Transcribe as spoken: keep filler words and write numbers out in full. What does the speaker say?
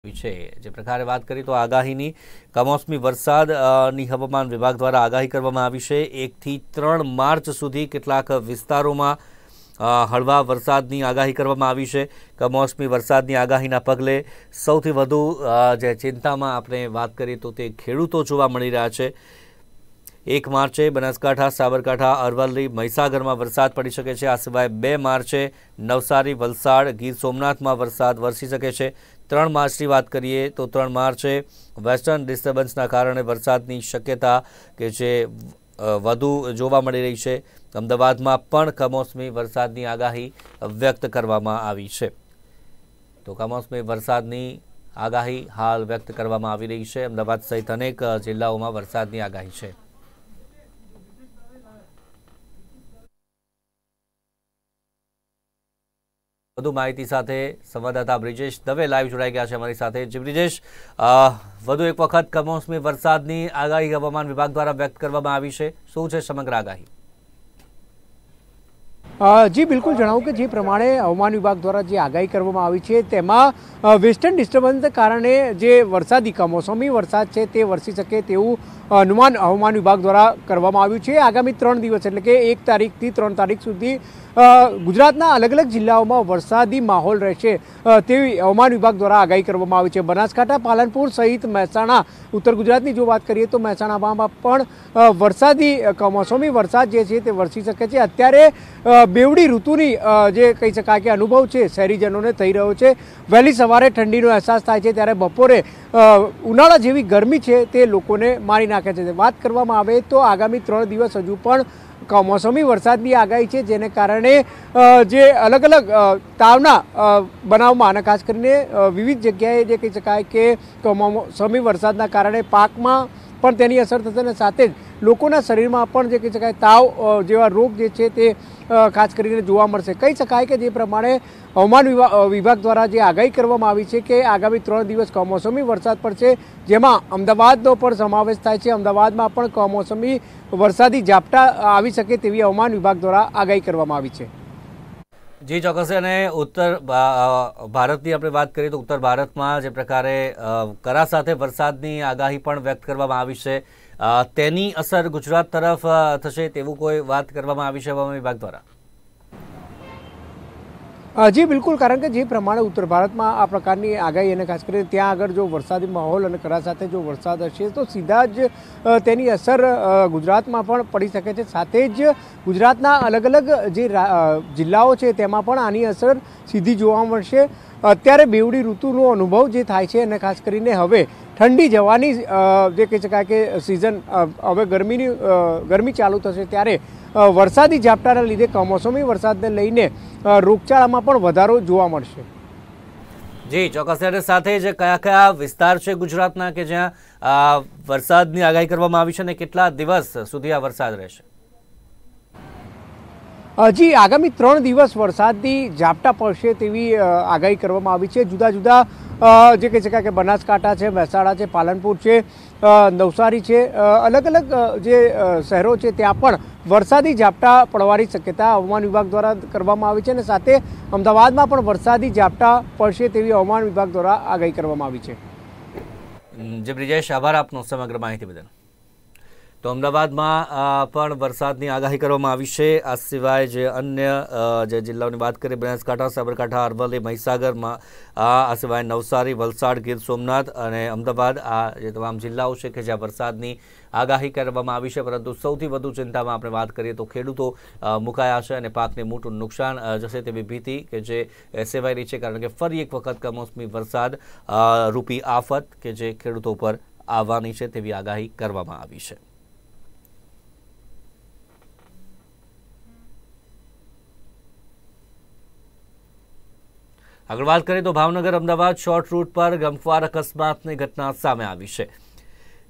છે જે પ્રકારે વાત કરી તો આગાહીની કમોસમી વરસાદની હવામાન વિભાગ દ્વારા આગાહી કરવામાં આવી છે। એકથી ત્રણ માર્ચ સુધી કેટલાક વિસ્તારોમાં હળવા વરસાદની આગાહી કરવામાં આવી છે। કમોસમી વરસાદની આગાહીના પગલે સૌથી વધુ જે ચિંતામાં આપણે વાત કરીએ તો તે ખેડૂતો જોવા મળી રહ્યા છે। એક માર્ચે બનાસકાંઠા, સાબરકાંઠા, અરવલ્લી, મહીસાગરમાં વરસાદ પડી શકે છે। આ સિવાય બે માર્ચે નવસારી, વલસાડ, ગીર સોમનાથમાં વરસાદ વરસી શકે છે। ત્રણ માર્ચની વાત કરીએ તો ત્રણ માર્ચે વેસ્ટર્ન ડિસ્ટર્બન્સના કારણે વરસાદની શક્યતા કે જે વધુ જોવા મળી રહી છે। અમદાવાદમાં પણ કમોસમી વરસાદની આગાહી વ્યક્ત કરવામાં આવી છે। તો કમોસમી વરસાદની આગાહી હાલ વ્યક્ત કરવામાં આવી રહી છે। અમદાવાદ સહિત અનેક જિલ્લાઓમાં વરસાદની આગાહી છે। વધુ માહિતી સાથે સંવાદદાતા બ્રિજેશ દવે લાઈવ જોડાઈ ગયા છે અમારી સાથે। જી બ્રિજેશ, વધુ એક વખત કમોસમી વરસાદની આગાહી હવામાન વિભાગ દ્વારા વ્યક્ત કરવામાં આવી છે, શું છે સમગ્ર આગાહી? જી બિલકુલ જણાવું કે જે પ્રમાણે હવામાન વિભાગ દ્વારા જે આગાહી કરવામાં આવી છે તેમાં વેસ્ટર્ન ડિસ્ટર્બન્સને કારણે જે વરસાદી કમોસમી વરસાદ છે તે વરસી શકે તેવું અનુમાન હવામાન વિભાગ દ્વારા કરવામાં આવ્યું છે। આગામી ત્રણ દિવસ એટલે કે એક તારીખથી ત્રણ તારીખ સુધી ગુજરાતના અલગ અલગ જિલ્લાઓમાં વરસાદી માહોલ રહેશે તેવી હવામાન વિભાગ દ્વારા આગાહી કરવામાં આવી છે। બનાસકાંઠા, પાલનપુર સહિત મહેસાણા, ઉત્તર ગુજરાતની જો વાત કરીએ તો મહેસાણામાં પણ વરસાદી કમોસમી વરસાદ જે છે તે વરસી શકે છે। અત્યારે બેવડી ઋતુની જે કહી શકાય કે અનુભવ છે શહેરીજનોને થઈ રહ્યો છે। વહેલી સવારે ઠંડીનો અહેસાસ થાય છે ત્યારે બપોરે ઉનાળા જેવી ગરમી છે તે લોકોને મારી નાખે છે। વાત કરવામાં આવે તો આગામી ત્રણ દિવસ હજુ પણ કમોસમી વરસાદની આગાહી છે, જેને કારણે જે અલગ અલગ તાવના બનાવમાં અને ખાસ કરીને વિવિધ જગ્યાએ જે કહી શકાય કે કમોસમી વરસાદના કારણે પાકમાં પણ તેની અસર થશે અને સાથે જ લોકોના શરીરમાં પણ જે કહી શકાય તાવ જેવા રોગ જે છે તે ખાસ કરીને જોવા મળશે। કહી શકાય કે જે પ્રમાણે હવામાન વિભાગ દ્વારા જે આગાહી કરવામાં આવી છે કે આગામી ત્રણ દિવસ કમોસમી વરસાદ પડશે, જેમાં અમદાવાદનો પણ સમાવેશ થાય છે। અમદાવાદમાં પણ કમોસમી વરસાદી ઝાપટા આવી શકે તેવી હવામાન વિભાગ દ્વારા આગાહી કરવામાં આવી છે। જી ચોક્કસ। અને ઉત્તર ભારતની આપણે વાત કરીએ તો ઉત્તર ભારતમાં જે પ્રકારે કરા સાથે વરસાદની આગાહી પણ વ્યક્ત કરવામાં આવી છે, તેની અસર ગુજરાત તરફ થશે તેવું કોઈ વાત કરવામાં આવી છે હવામાન વિભાગ દ્વારા? જી બિલકુલ, કારણ કે જે પ્રમાણે ઉત્તર ભારતમાં આ પ્રકારની આગાહી અને ખાસ કરીને ત્યાં આગળ જો વરસાદી માહોલ અને કરા સાથે જો વરસાદ હશે તો સીધા જ તેની અસર ગુજરાતમાં પણ પડી શકે છે। સાથે જ ગુજરાતના અલગ અલગ જે જિલ્લાઓ છે તેમાં પણ આની અસર સીધી જોવા મળશે। અત્યારે બેવડી ઋતુનો અનુભવ જે થાય છે અને ખાસ કરીને હવે ઠંડી જવાની જે કહી શકાય કે સિઝન હવે ગરમીની ગરમી ચાલુ થશે ત્યારે વરસાદી ઝાપટાના લીધે કમોસમી વરસાદને લઈને રોગચાળામાં પણ વધારો જોવા મળશે। જી ચોક્કસ। અને સાથે જ કયા કયા વિસ્તાર છે ગુજરાતના કે જ્યાં વરસાદની આગાહી કરવામાં આવી છે અને કેટલા દિવસ સુધી આ વરસાદ રહેશે? હજી આગામી ત્રણ દિવસ વરસાદની ઝાપટા પડશે તેવી આગાહી કરવામાં આવી છે। જુદા જુદા જે કહી શકાય કે બનાસકાંઠા છે, મહેસાણા છે, પાલનપુર છે, નવસારી છે, અલગ અલગ જે શહેરો છે ત્યાં પણ વરસાદી ઝાપટા પડવાની શક્યતા હવામાન વિભાગ દ્વારા કરવામાં આવી છે અને સાથે અમદાવાદમાં પણ વરસાદી ઝાપટા પડશે તેવી હવામાન વિભાગ દ્વારા આગાહી કરવામાં આવી છે। જી બ્રિજેશ, આભાર આપનો સમગ્ર માહિતી બદલ। તો અમદાવાદમાં પણ વરસાદની આગાહી કરવામાં આવી છે। આ સિવાય જે અન્ય જે જિલ્લાઓની વાત કરીએ બનાસકાંઠા, સાબરકાંઠા, અરવલ્લી, મહીસાગરમાં, આ સિવાય નવસારી, વલસાડ, ગીર સોમનાથ અને અમદાવાદ, આ જે તમામ જિલ્લાઓ છે કે જ્યાં વરસાદની આગાહી કરવામાં આવી છે। પરંતુ સૌથી વધુ ચિંતામાં આપણે વાત કરીએ તો ખેડૂતો મુકાયા છે અને પાકને મોટું નુકસાન જશે તેવી ભીતિ કે જે સેવાઈ રહી છે, કારણ કે ફરી એક વખત કમોસમી વરસાદ રૂપી આફત કે જે ખેડૂતો પર આવવાની છે તેવી આગાહી કરવામાં આવી છે। આગળ વાત કરીએ તો ભાવનગર અમદાવાદ શોર્ટ રૂટ પર ગમખ્વાર અકસ્માતની ઘટના સામે આવી છે।